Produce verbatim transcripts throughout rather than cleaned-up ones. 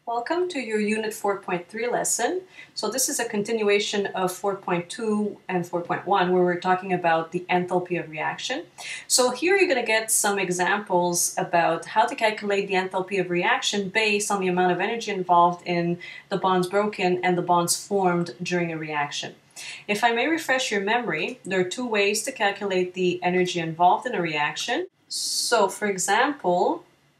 Welcome to your Unit four point three lesson. So this is a continuation of four point two and four point one where we're talking about the enthalpy of reaction. So here you're going to get some examples about how to calculate the enthalpy of reaction based on the amount of energy involved in the bonds broken and the bonds formed during a reaction. If I may refresh your memory, there are two ways to calculate the energy involved in a reaction. So for example,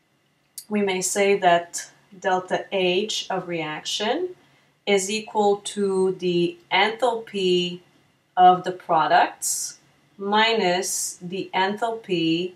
we may say that delta H of reaction is equal to the enthalpy of the products minus the enthalpy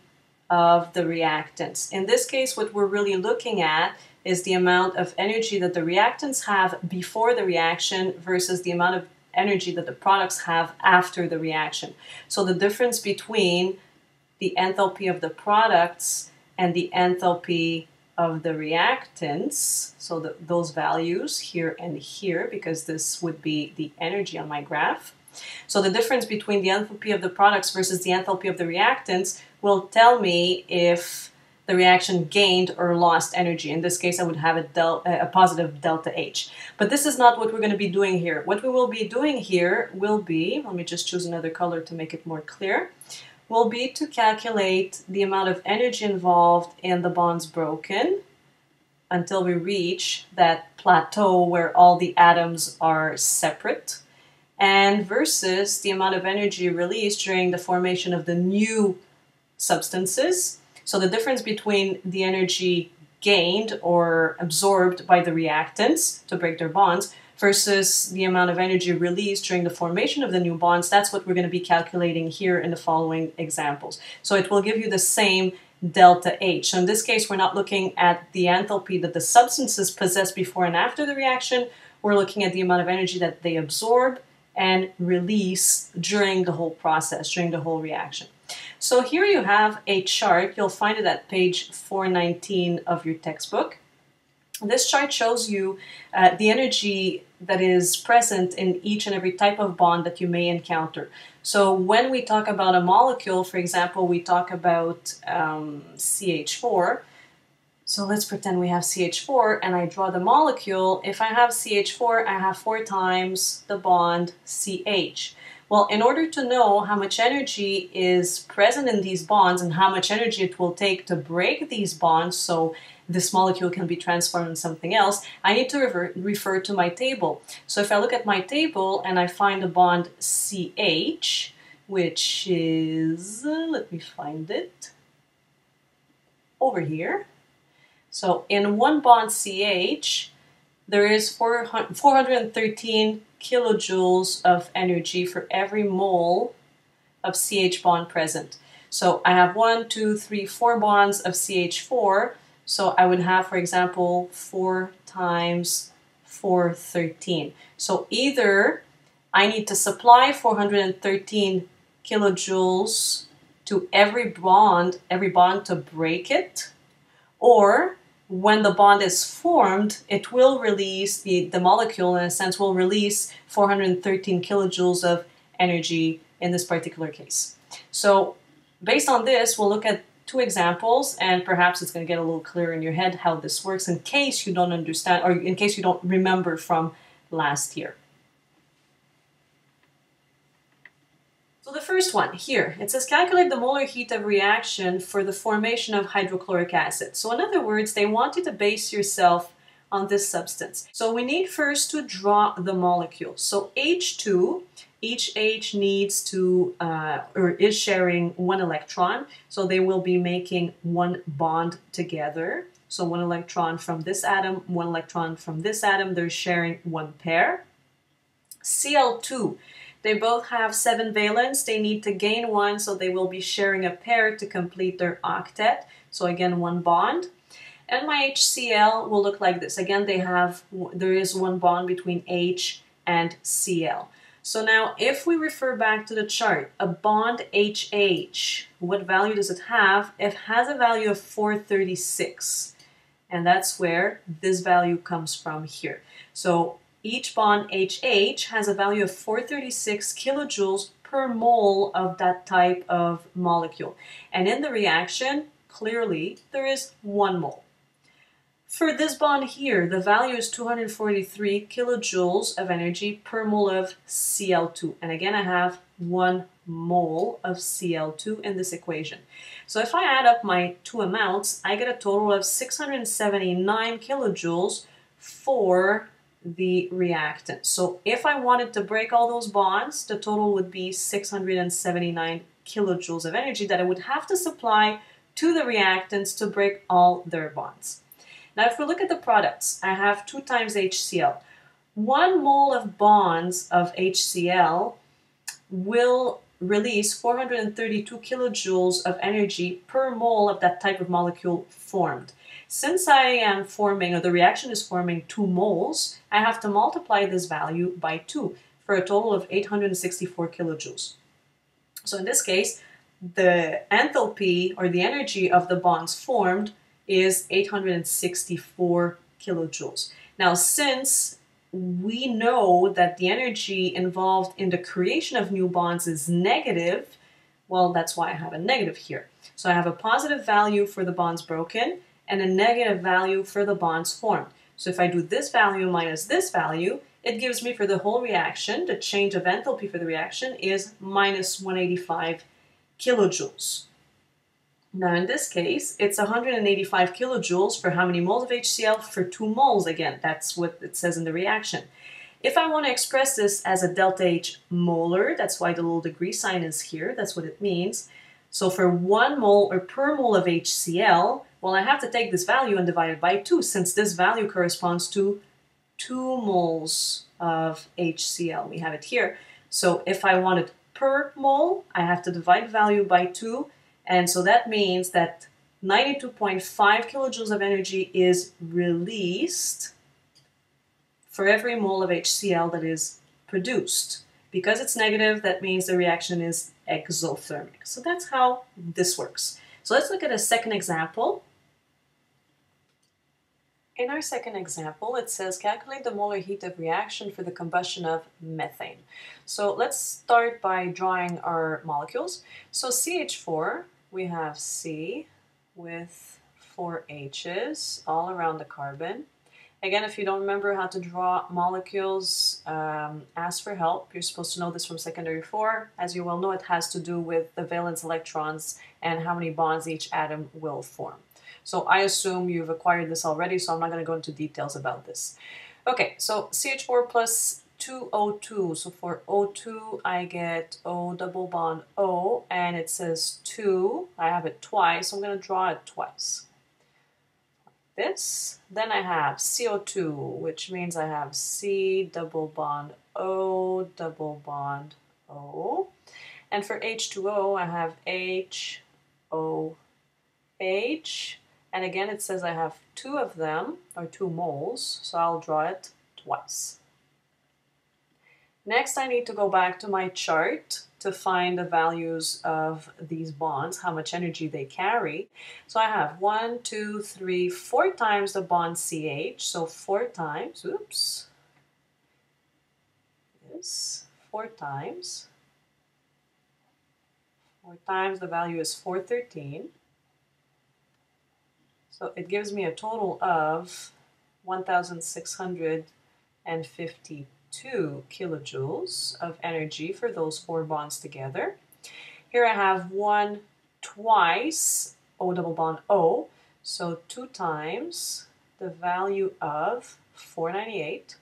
of the reactants. In this case, what we're really looking at is the amount of energy that the reactants have before the reaction versus the amount of energy that the products have after the reaction. So the difference between the enthalpy of the products and the enthalpy of the reactants, so the, those values here and here, because this would be the energy on my graph. So the difference between the enthalpy of the products versus the enthalpy of the reactants will tell me if the reaction gained or lost energy. In this case, I would have a, del a positive delta H. But this is not what we're going to be doing here. What we will be doing here will be, let me just choose another color to make it more clear, will be to calculate the amount of energy involved in the bonds broken until we reach that plateau where all the atoms are separate, and versus the amount of energy released during the formation of the new substances. So the difference between the energy gained or absorbed by the reactants to break their bonds versus the amount of energy released during the formation of the new bonds, that's what we're going to be calculating here in the following examples. So it will give you the same delta H. So in this case, we're not looking at the enthalpy that the substances possess before and after the reaction. We're looking at the amount of energy that they absorb and release during the whole process, during the whole reaction. So here you have a chart. You'll find it at page four nineteen of your textbook. This chart shows you uh, the energy that is present in each and every type of bond that you may encounter. So when we talk about a molecule, for example, we talk about um, C H four. So let's pretend we have C H four and I draw the molecule. If I have C H four, I have four times the bond C H. Well, in order to know how much energy is present in these bonds and how much energy it will take to break these bonds so this molecule can be transformed into something else, I need to refer, refer to my table. So if I look at my table and I find the bond C H, which is, uh, let me find it, over here. So in one bond C H, there is four hundred thirteen kilojoules of energy for every mole of C H bond present. So I have one, two, three, four bonds of C H four. So I would have, for example, four times four, thirteen. So either I need to supply four hundred thirteen kilojoules to every bond, every bond to break it, or when the bond is formed, it will release, the, the molecule in a sense will release four hundred thirteen kilojoules of energy in this particular case. So based on this, we'll look at two examples and perhaps it's going to get a little clearer in your head how this works in case you don't understand or in case you don't remember from last year. So the first one here, it says calculate the molar heat of reaction for the formation of hydrochloric acid. So in other words, they want you to base yourself on this substance. So we need first to draw the molecule. So H two, each H needs to, uh, or is sharing one electron. So they will be making one bond together. So one electron from this atom, one electron from this atom, they're sharing one pair. C L two. They both have seven valence. They need to gain one, so they will be sharing a pair to complete their octet. So again, one bond. And my H C l will look like this. Again, they have, there is one bond between H and Cl. So now, if we refer back to the chart, a bond H H, what value does it have? It has a value of four thirty-six. And that's where this value comes from here. So each bond H H has a value of four thirty-six kilojoules per mole of that type of molecule. And in the reaction, clearly, there is one mole. For this bond here, the value is two hundred forty-three kilojoules of energy per mole of C L two. And again, I have one mole of C L two in this equation. So if I add up my two amounts, I get a total of six hundred seventy-nine kilojoules for the reactant. So if I wanted to break all those bonds, the total would be six hundred seventy-nine kilojoules of energy that I would have to supply to the reactants to break all their bonds. Now, if we look at the products, I have two times H C L. One mole of bonds of H C L will release four hundred thirty-two kilojoules of energy per mole of that type of molecule formed. Since I am forming, or the reaction is forming two moles, I have to multiply this value by two for a total of eight hundred sixty-four kilojoules. So in this case, the enthalpy, or the energy of the bonds formed, is eight hundred sixty-four kilojoules. Now, since we know that the energy involved in the creation of new bonds is negative, well, that's why I have a negative here. So I have a positive value for the bonds broken and a negative value for the bonds formed. So if I do this value minus this value, it gives me, for the whole reaction, the change of enthalpy for the reaction is minus one hundred eighty-five kilojoules. Now in this case, it's one hundred eighty-five kilojoules for how many moles of H C L? For two moles again. That's what it says in the reaction. If I want to express this as a delta H molar, that's why the little degree sign is here, that's what it means. So for one mole or per mole of H C L, well, I have to take this value and divide it by two, since this value corresponds to two moles of H C L. We have it here. So if I want it per mole, I have to divide the value by two. And so that means that ninety-two point five kilojoules of energy is released for every mole of H C L that is produced. Because it's negative, that means the reaction is exothermic. So that's how this works. So let's look at a second example. In our second example, it says calculate the molar heat of reaction for the combustion of methane. So let's start by drawing our molecules. So C H four, we have C with four H's all around the carbon. Again, if you don't remember how to draw molecules, um, ask for help. You're supposed to know this from secondary four. As you well know, it has to do with the valence electrons and how many bonds each atom will form. So I assume you've acquired this already, so I'm not going to go into details about this. Okay, so C H four plus two O two. So for O two, I get O double bond O, and it says two. I have it twice, so I'm going to draw it twice. Like this. Then I have C O two, which means I have C double bond O double bond O. And for H two O, I have H O H. And again, it says I have two of them, or two moles, so I'll draw it twice. Next, I need to go back to my chart to find the values of these bonds, how much energy they carry. So I have one, two, three, four times the bond C H, so four times, oops, this, four times, four times the value is four hundred thirteen. So it gives me a total of one thousand six hundred fifty-two kilojoules of energy for those four bonds together. Here I have one twice O double bond O, so two times the value of four hundred ninety-eight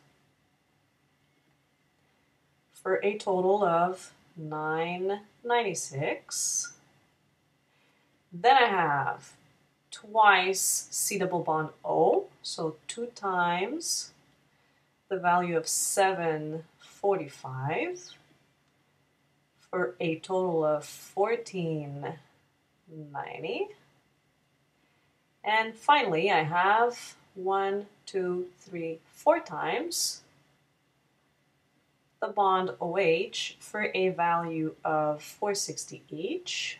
for a total of nine hundred ninety-six. Then I have twice C double bond O, so two times the value of seven hundred forty-five for a total of fourteen ninety. And finally, I have one, two, three, four times the bond OH for a value of four hundred sixty each,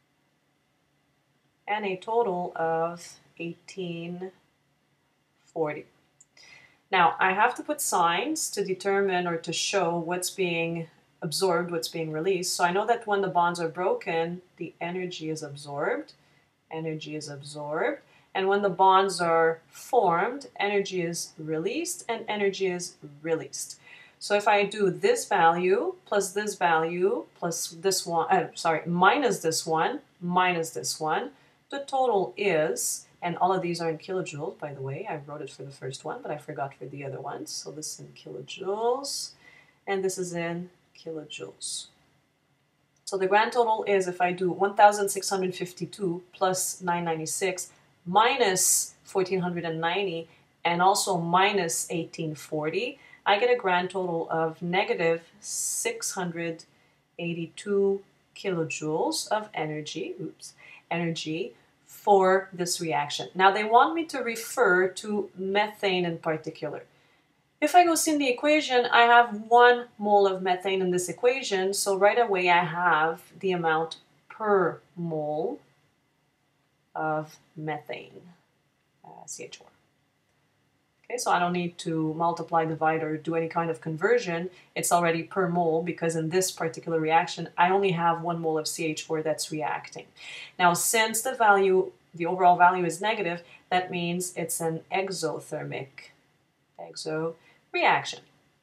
and a total of eighteen forty. Now, I have to put signs to determine or to show what's being absorbed, what's being released. So I know that when the bonds are broken, the energy is absorbed. Energy is absorbed. And when the bonds are formed, energy is released and energy is released. So if I do this value plus this value plus this one, uh, sorry, minus this one, minus this one, the total is, and all of these are in kilojoules, by the way. I wrote it for the first one, but I forgot for the other ones. So this is in kilojoules, and this is in kilojoules. So the grand total is, if I do one thousand six hundred fifty-two plus nine hundred ninety-six minus one thousand four hundred ninety and also minus eighteen forty, I get a grand total of negative six hundred eighty-two kilojoules of energy, oops, energy for this reaction. Now they want me to refer to methane in particular. If I go see in the equation, I have one mole of methane in this equation, so right away I have the amount per mole of methane, uh, C H four. Okay, so I don't need to multiply, divide, or do any kind of conversion. It's already per mole because in this particular reaction, I only have one mole of C H four that's reacting. Now, since the value, the overall value is negative, that means it's an exothermic exo reaction.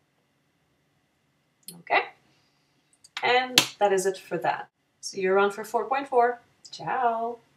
Okay, and that is it for that. See you around for four point four. Ciao.